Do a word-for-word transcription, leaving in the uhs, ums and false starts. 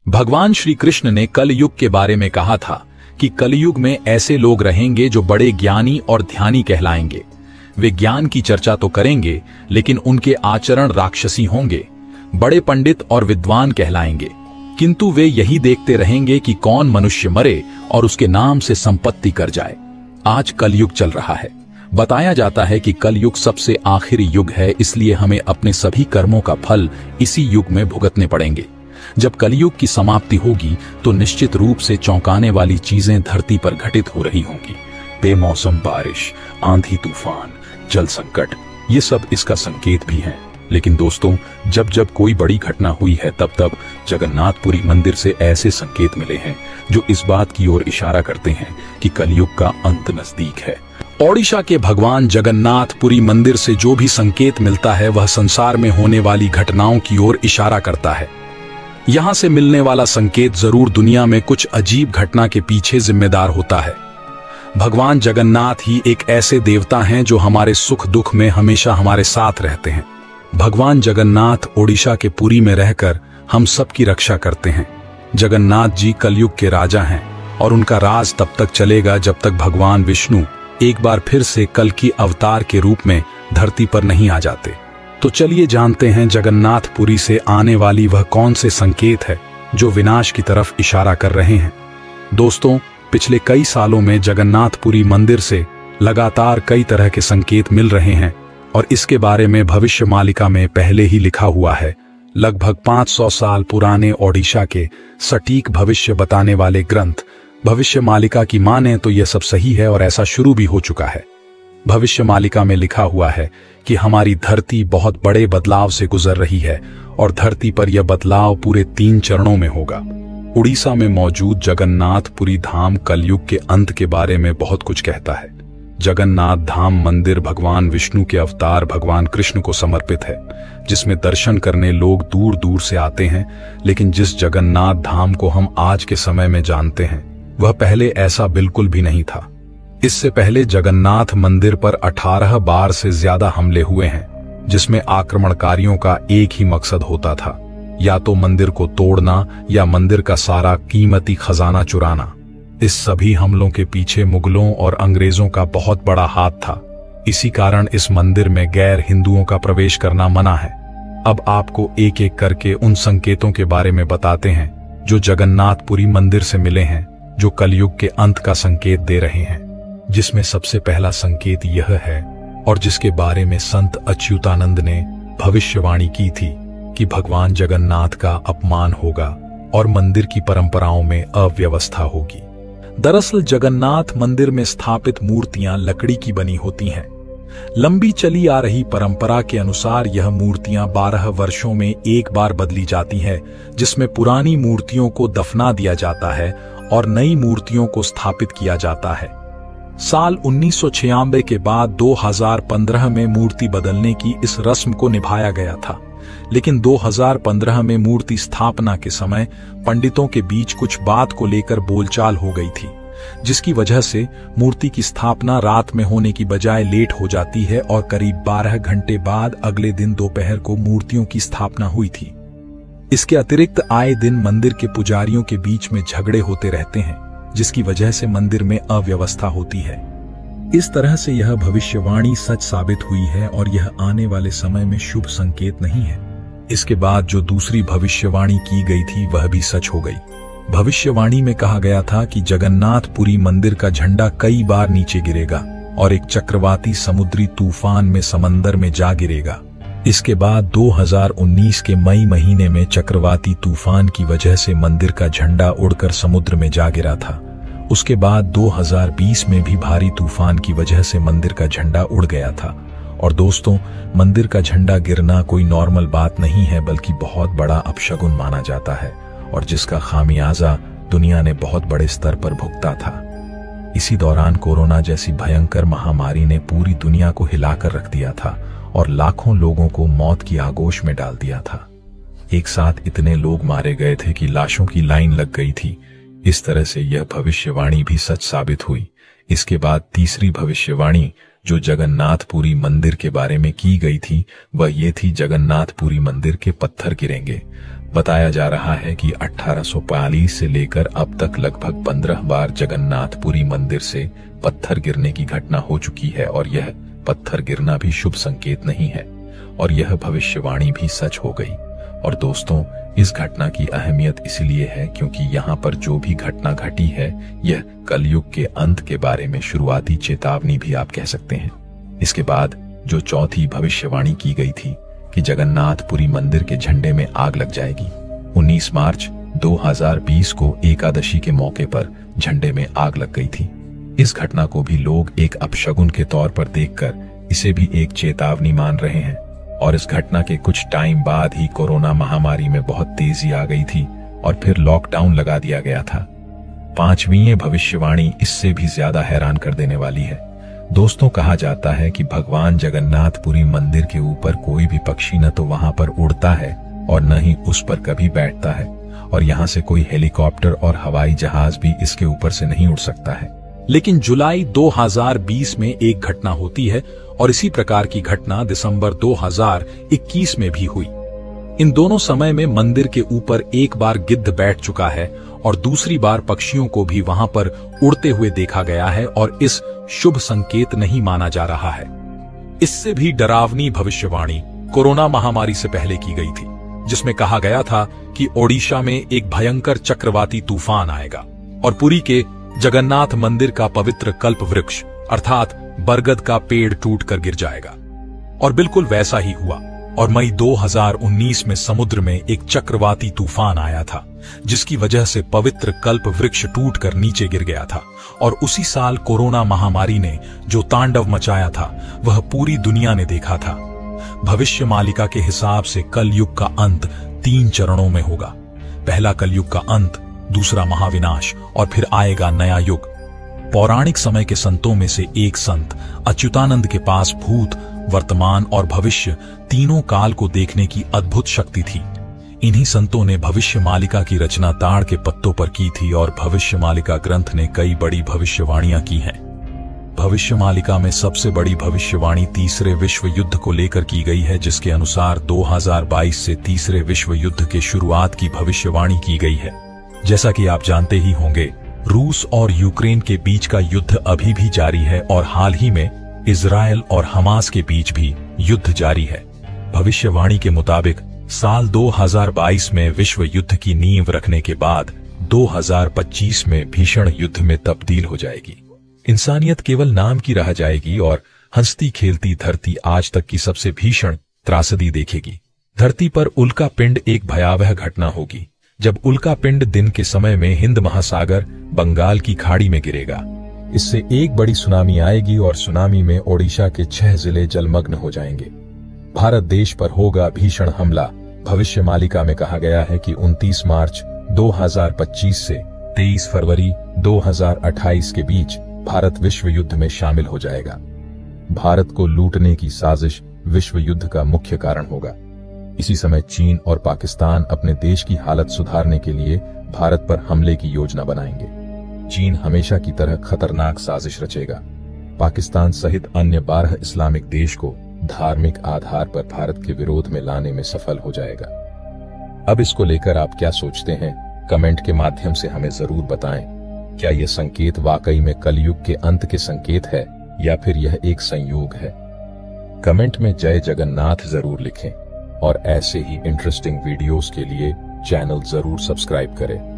भगवान श्री कृष्ण ने कलयुग के बारे में कहा था कि कलयुग में ऐसे लोग रहेंगे जो बड़े ज्ञानी और ध्यानी कहलाएंगे। वे ज्ञान की चर्चा तो करेंगे, लेकिन उनके आचरण राक्षसी होंगे। बड़े पंडित और विद्वान कहलाएंगे, किंतु वे यही देखते रहेंगे कि कौन मनुष्य मरे और उसके नाम से संपत्ति कर जाए। आज कलयुग चल रहा है। बताया जाता है कि कलयुग सबसे आखिरी युग है, इसलिए हमें अपने सभी कर्मों का फल इसी युग में भुगतने पड़ेंगे। जब कलयुग की समाप्ति होगी तो निश्चित रूप से चौंकाने वाली चीजें धरती पर घटित हो रही होंगी। बेमौसम बारिश, आंधी तूफान, जल संकट, ये सब इसका संकेत भी हैं। लेकिन दोस्तों, जब जब कोई बड़ी घटना हुई है तब तब जगन्नाथपुरी मंदिर से ऐसे संकेत मिले हैं जो इस बात की ओर इशारा करते हैं कि कलयुग का अंत नजदीक है। ओडिशा के भगवान जगन्नाथपुरी मंदिर से जो भी संकेत मिलता है वह संसार में होने वाली घटनाओं की ओर इशारा करता है। यहां से मिलने वाला संकेत जरूर दुनिया में कुछ अजीब घटना के पीछे जिम्मेदार होता है। भगवान जगन्नाथ ही एक ऐसे देवता हैं जो हमारे सुख दुख में हमेशा हमारे साथ रहते हैं। भगवान जगन्नाथ ओडिशा के पुरी में रहकर हम सब की रक्षा करते हैं। जगन्नाथ जी कलयुग के राजा हैं और उनका राज तब तक चलेगा जब तक भगवान विष्णु एक बार फिर से कल की अवतार के रूप में धरती पर नहीं आ जाते। तो चलिए जानते हैं जगन्नाथपुरी से आने वाली वह कौन से संकेत है जो विनाश की तरफ इशारा कर रहे हैं। दोस्तों, पिछले कई सालों में जगन्नाथपुरी मंदिर से लगातार कई तरह के संकेत मिल रहे हैं और इसके बारे में भविष्यमालिका में पहले ही लिखा हुआ है। लगभग पाँच सौ साल पुराने ओडिशा के सटीक भविष्य बताने वाले ग्रंथ भविष्यमालिका की माने तो यह सब सही है और ऐसा शुरू भी हो चुका है। भविष्यमालिका में लिखा हुआ है कि हमारी धरती बहुत बड़े बदलाव से गुजर रही है और धरती पर यह बदलाव पूरे तीन चरणों में होगा। उड़ीसा में मौजूद जगन्नाथपुरी धाम कलयुग के अंत के बारे में बहुत कुछ कहता है। जगन्नाथ धाम मंदिर भगवान विष्णु के अवतार भगवान कृष्ण को समर्पित है, जिसमें दर्शन करने लोग दूर दूर से आते हैं। लेकिन जिस जगन्नाथ धाम को हम आज के समय में जानते हैं वह पहले ऐसा बिल्कुल भी नहीं था। इससे पहले जगन्नाथ मंदिर पर अठारह बार से ज्यादा हमले हुए हैं, जिसमें आक्रमणकारियों का एक ही मकसद होता था, या तो मंदिर को तोड़ना या मंदिर का सारा कीमती खजाना चुराना। इस सभी हमलों के पीछे मुगलों और अंग्रेजों का बहुत बड़ा हाथ था। इसी कारण इस मंदिर में गैर हिंदुओं का प्रवेश करना मना है। अब आपको एक एक करके उन संकेतों के बारे में बताते हैं जो जगन्नाथपुरी मंदिर से मिले हैं, जो कलयुग के अंत का संकेत दे रहे हैं। जिसमें सबसे पहला संकेत यह है, और जिसके बारे में संत अच्युतानंद ने भविष्यवाणी की थी, कि भगवान जगन्नाथ का अपमान होगा और मंदिर की परंपराओं में अव्यवस्था होगी। दरअसल जगन्नाथ मंदिर में स्थापित मूर्तियां लकड़ी की बनी होती हैं। लंबी चली आ रही परंपरा के अनुसार यह मूर्तियां बारह वर्षों में एक बार बदली जाती हैं, जिसमें पुरानी मूर्तियों को दफना दिया जाता है और नई मूर्तियों को स्थापित किया जाता है। साल उन्नीस सौ छियानवे के बाद दो हज़ार पंद्रह में मूर्ति बदलने की इस रस्म को निभाया गया था, लेकिन दो हज़ार पंद्रह में मूर्ति स्थापना के समय पंडितों के बीच कुछ बात को लेकर बोलचाल हो गई थी, जिसकी वजह से मूर्ति की स्थापना रात में होने की बजाय लेट हो जाती है और करीब बारह घंटे बाद अगले दिन दोपहर को मूर्तियों की स्थापना हुई थी। इसके अतिरिक्त आए दिन मंदिर के पुजारियों के बीच में झगड़े होते रहते हैं, जिसकी वजह से मंदिर में अव्यवस्था होती है। इस तरह से यह भविष्यवाणी सच साबित हुई है और यह आने वाले समय में शुभ संकेत नहीं है। इसके बाद जो दूसरी भविष्यवाणी की गई थी वह भी सच हो गई। भविष्यवाणी में कहा गया था कि जगन्नाथपुरी मंदिर का झंडा कई बार नीचे गिरेगा और एक चक्रवाती समुद्री तूफान में समंदर में जा गिरेगा। इसके बाद दो हज़ार उन्नीस के मई महीने में चक्रवाती तूफान की वजह से मंदिर का झंडा उड़कर समुद्र में जा गिरा था। उसके बाद दो हज़ार बीस में भी भारी तूफान की वजह से मंदिर का झंडा उड़ गया था। और दोस्तों, मंदिर का झंडा गिरना कोई नॉर्मल बात नहीं है, बल्कि बहुत बड़ा अपशगुन माना जाता है और जिसका खामियाजा दुनिया ने बहुत बड़े स्तर पर भुगता था। इसी दौरान कोरोना जैसी भयंकर महामारी ने पूरी दुनिया को हिलाकर रख दिया था और लाखों लोगों को मौत की आगोश में डाल दिया था। एक साथ इतने लोग मारे गए थे कि लाशों की लाइन लग गई थी। इस तरह से यह भविष्यवाणी भी सच साबित हुई। इसके बाद तीसरी भविष्यवाणी जो जगन्नाथपुरी मंदिर के बारे में की गई थी वह ये थी, जगन्नाथपुरी मंदिर के पत्थर गिरेंगे। बताया जा रहा है कि अठारह सौ बयालीस से लेकर अब तक लगभग पंद्रह बार जगन्नाथपुरी मंदिर से पत्थर गिरने की घटना हो चुकी है और यह पत्थर गिरना भी शुभ संकेत नहीं है और यह भविष्यवाणी भी सच हो गई। और दोस्तों, इस घटना की अहमियत इसलिए है क्योंकि यहाँ पर जो भी घटना घटी है यह कलयुग के अंत के बारे में शुरुआती चेतावनी भी आप कह सकते हैं। इसके बाद जो चौथी भविष्यवाणी की गई थी कि जगन्नाथपुरी मंदिर के झंडे में आग लग जाएगी, उन्नीस मार्च दो हज़ार बीस को एकादशी के मौके पर झंडे में आग लग गई थी। इस घटना को भी लोग एक अपशगुन के तौर पर देखकर इसे भी एक चेतावनी मान रहे हैं और इस घटना के कुछ टाइम बाद ही कोरोना महामारी में बहुत तेजी आ गई थी और फिर लॉकडाउन लगा दिया गया था। पांचवीं भविष्यवाणी इससे भी ज्यादा हैरान कर देने वाली है। दोस्तों, कहा जाता है कि भगवान जगन्नाथपुरी मंदिर के ऊपर कोई भी पक्षी न तो वहां पर उड़ता है और न ही उस पर कभी बैठता है और यहाँ से कोई हेलीकॉप्टर और हवाई जहाज भी इसके ऊपर से नहीं उड़ सकता है। लेकिन जुलाई दो हज़ार बीस में एक घटना होती है और इसी प्रकार की घटना दिसंबर दो हज़ार इक्कीस में भी हुई। इन दोनों समय में मंदिर के ऊपर एक बार गिद्ध बैठ चुका है और दूसरी बार पक्षियों को भी वहां पर उड़ते हुए देखा गया है और इस शुभ संकेत नहीं माना जा रहा है। इससे भी डरावनी भविष्यवाणी कोरोना महामारी से पहले की गई थी, जिसमें कहा गया था कि ओडिशा में एक भयंकर चक्रवाती तूफान आएगा और पुरी के जगन्नाथ मंदिर का पवित्र कल्प वृक्ष अर्थात बरगद का पेड़ टूटकर गिर जाएगा। और बिल्कुल वैसा ही हुआ और मई दो हज़ार उन्नीस में समुद्र में एक चक्रवाती तूफान आया था, जिसकी वजह से पवित्र कल्प वृक्ष टूटकर नीचे गिर गया था। और उसी साल कोरोना महामारी ने जो तांडव मचाया था वह पूरी दुनिया ने देखा था। भविष्य मालिका के हिसाब से कलयुग का अंत तीन चरणों में होगा। पहला कलयुग का अंत, दूसरा महाविनाश और फिर आएगा नया युग। पौराणिक समय के संतों में से एक संत अच्युतानंद के पास भूत, वर्तमान और भविष्य तीनों काल को देखने की अद्भुत शक्ति थी। इन्हीं संतों ने भविष्य मालिका की रचना ताड़ के पत्तों पर की थी और भविष्य मालिका ग्रंथ ने कई बड़ी भविष्यवाणियां की हैं। भविष्य मालिका में सबसे बड़ी भविष्यवाणी तीसरे विश्व युद्ध को लेकर की गई है, जिसके अनुसार दो हज़ार बाईस से तीसरे विश्व युद्ध के शुरुआत की भविष्यवाणी की गई है। जैसा कि आप जानते ही होंगे, रूस और यूक्रेन के बीच का युद्ध अभी भी जारी है और हाल ही में इजराइल और हमास के बीच भी युद्ध जारी है। भविष्यवाणी के मुताबिक साल दो हज़ार बाईस में विश्व युद्ध की नींव रखने के बाद दो हज़ार पच्चीस में भीषण युद्ध में तब्दील हो जाएगी। इंसानियत केवल नाम की रह जाएगी और हंसती खेलती धरती आज तक की सबसे भीषण त्रासदी देखेगी। धरती पर उल्का पिंड एक भयावह घटना होगी, जब उल्का पिंड दिन के समय में हिंद महासागर बंगाल की खाड़ी में गिरेगा। इससे एक बड़ी सुनामी आएगी और सुनामी में ओडिशा के छह जिले जलमग्न हो जाएंगे। भारत देश पर होगा भीषण हमला। भविष्य मालिका में कहा गया है कि उनतीस मार्च दो हज़ार पच्चीस से तेईस फरवरी दो हज़ार अट्ठाईस के बीच भारत विश्व युद्ध में शामिल हो जाएगा। भारत को लूटने की साजिश विश्व युद्ध का मुख्य कारण होगा। इसी समय चीन और पाकिस्तान अपने देश की हालत सुधारने के लिए भारत पर हमले की योजना बनाएंगे। चीन हमेशा की तरह खतरनाक साजिश रचेगा। पाकिस्तान सहित अन्य बारह इस्लामिक देश को धार्मिक आधार पर भारत के विरोध में लाने में सफल हो जाएगा। अब इसको लेकर आप क्या सोचते हैं? कमेंट के माध्यम से हमें जरूर बताएं। क्या यह संकेत वाकई में कलयुग के अंत के संकेत है या फिर यह एक संयोग है? कमेंट में जय जगन्नाथ जरूर लिखें और ऐसे ही इंटरेस्टिंग वीडियोस के लिए चैनल जरूर सब्सक्राइब करें।